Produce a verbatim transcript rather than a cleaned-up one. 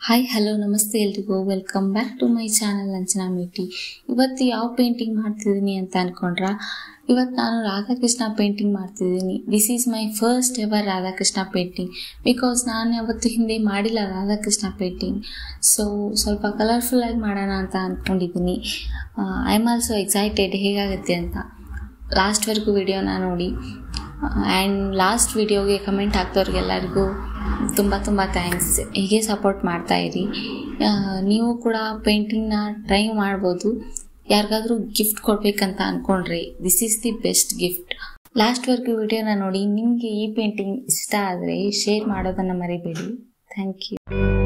Hi, hello, namaste ಎಲ್ರಿಗೂ welcome back to my channel Anjana Meti. ಇವತ್ತು ಯಾವ ಪೇಂಟಿಂಗ್ ಮಾಡ್ತಿದ್ದೀನಿ ಅಂತ ಅನ್ಕೊಂಡ್ರಾ? ಇವತ್ತು ನಾನು ರಾಧಾಕೃಷ್ಣ ಪೇಂಟಿಂಗ್ ಮಾಡ್ತಿದ್ದೀನಿ. This is my first ever Radhakrishna painting because ನಾನು ಯಾವತ್ತು ಹಿಂದೆ ಮಾಡಿಲ್ಲ ರಾಧಾಕೃಷ್ಣ ಪೇಂಟಿಂಗ್. ಸೊ ಸ್ವಲ್ಪ ಕಲರ್ಫುಲ್ ಆಗಿ ಮಾಡೋಣ ಅಂತ ಅಂದ್ಕೊಂಡಿದ್ದೀನಿ. ಐ ಆಮ್ ಆಲ್ಸೋ ಎಕ್ಸೈಟೆಡ್ ಹೇಗಾಗುತ್ತೆ ಅಂತ. ಲಾಸ್ಟ್ವರೆಗೂ ವಿಡಿಯೋನ ನೋಡಿ ಆ್ಯಂಡ್ ಲಾಸ್ಟ್ ವಿಡಿಯೋಗೆ ಕಮೆಂಟ್ ಹಾಕ್ದವ್ರಿಗೆಲ್ಲರಿಗೂ ತುಂಬ ತುಂಬ ಥ್ಯಾಂಕ್ಸ್. ಹೀಗೆ ಸಪೋರ್ಟ್ ಮಾಡ್ತಾಯಿರಿ. ನೀವು ಕೂಡ ಪೇಂಟಿಂಗ್ನ ಟ್ರೈ ಮಾಡ್ಬೋದು. ಯಾರಿಗಾದ್ರೂ ಗಿಫ್ಟ್ ಕೊಡಬೇಕಂತ ಅಂದ್ಕೊಂಡ್ರೆ this is the best gift. ಲಾಸ್ಟ್ವರೆಗೂ ವಿಡಿಯೋನ ನೋಡಿ. ನಿಮಗೆ ಈ ಪೇಂಟಿಂಗ್ ಇಷ್ಟ ಆದರೆ ಶೇರ್ ಮಾಡೋದನ್ನು ಮರಿಬೇಡಿ. Thank you.